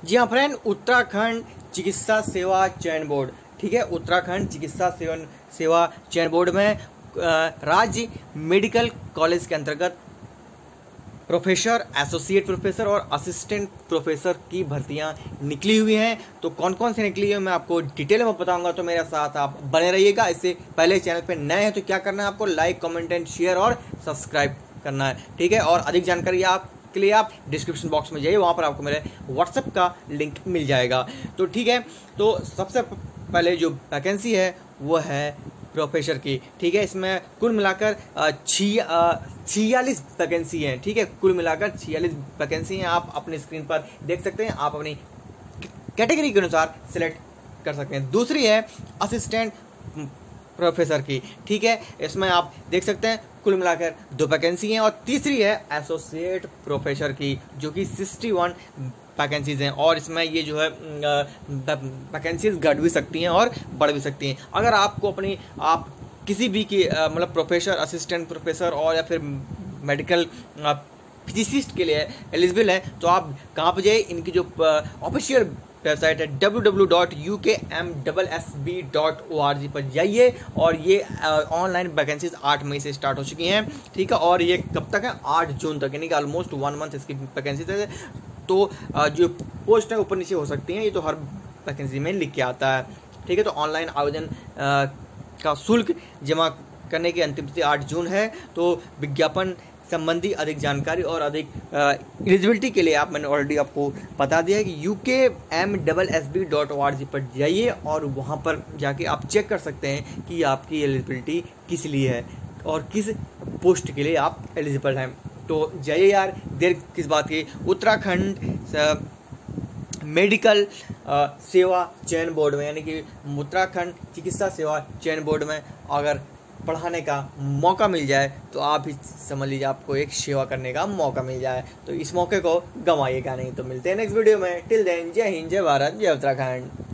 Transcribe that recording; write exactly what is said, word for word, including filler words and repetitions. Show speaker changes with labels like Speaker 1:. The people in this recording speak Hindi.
Speaker 1: जी हाँ फ्रेंड, उत्तराखंड चिकित्सा सेवा चयन बोर्ड, ठीक है, उत्तराखंड चिकित्सा सेवा सेवा चयन बोर्ड में राज्य मेडिकल कॉलेज के अंतर्गत प्रोफेसर, एसोसिएट प्रोफेसर और असिस्टेंट प्रोफेसर की भर्तियां निकली हुई हैं। तो कौन कौन सी निकली है मैं आपको डिटेल में बताऊंगा, तो मेरे साथ आप बने रहिएगा। इससे पहले चैनल पे नए हैं तो क्या करना है आपको, लाइक, कमेंट एंड शेयर और सब्सक्राइब करना है, ठीक है। और अधिक जानकारी आप के लिए आप डिस्क्रिप्शन बॉक्स में जाइए, वहाँ पर आपको मेरे व्हाट्सएप का लिंक मिल जाएगा। तो ठीक है, तो सबसे पहले जो वैकेंसी है वो है प्रोफेसर की, ठीक है। इसमें कुल मिलाकर छियालीस वैकेंसी हैं, ठीक है, कुल मिलाकर छियालीस वैकेंसी हैं। आप अपनी स्क्रीन पर देख सकते हैं, आप अपनी कैटेगरी के अनुसार सिलेक्ट कर सकते हैं। दूसरी है असिस्टेंट प्रोफेसर की, ठीक है, इसमें आप देख सकते हैं कुल मिलाकर दो वैकेंसी हैं। और तीसरी है एसोसिएट प्रोफेसर की, जो कि सिक्सटी वन वैकेंसीज हैं। और इसमें ये जो है वैकेंसीज घट भी सकती हैं और बढ़ भी सकती हैं। अगर आपको अपनी आप किसी भी की मतलब प्रोफेसर, असिस्टेंट प्रोफेसर और या फिर मेडिकल फिजिसिस्ट के लिए एलिजिबल है, तो आप कहाँ पर जाइए, इनकी जो ऑफिशियल वेबसाइट है W W W dot U K M S S B dot O R G पर जाइए। और ये ऑनलाइन वैकेंसीज आठ मई से स्टार्ट हो चुकी हैं, ठीक है। और ये कब तक है, आठ जून तक, यानी कि ऑलमोस्ट वन मंथ इसकी वैकेंसीज है। तो जो पोस्ट है ऊपर नीचे हो सकती हैं, ये तो हर वैकेंसी में लिख के आता है, ठीक है। तो ऑनलाइन आवेदन का शुल्क जमा करने की अंतिम तिथि आठ जून है। तो विज्ञापन संबंधी अधिक जानकारी और अधिक एलिजिबिलिटी के लिए आप मैंने ऑलरेडी आपको बता दिया है कि U K M S S B dot O R G पर जाइए और वहाँ पर जाके आप चेक कर सकते हैं कि आपकी एलिजिबिलिटी किस लिए है और किस पोस्ट के लिए आप एलिजिबल हैं। तो जाइए यार, देर किस बात की। उत्तराखंड मेडिकल सेवा चयन बोर्ड में, यानी कि उत्तराखंड चिकित्सा सेवा चयन बोर्ड में अगर पढ़ाने का मौका मिल जाए तो आप ही समझ लीजिए आपको एक सेवा करने का मौका मिल जाए। तो इस मौके को गंवाइएगा नहीं। तो मिलते हैं नेक्स्ट वीडियो में। टिल देन, जय हिंद, जय भारत, जय उत्तराखंड।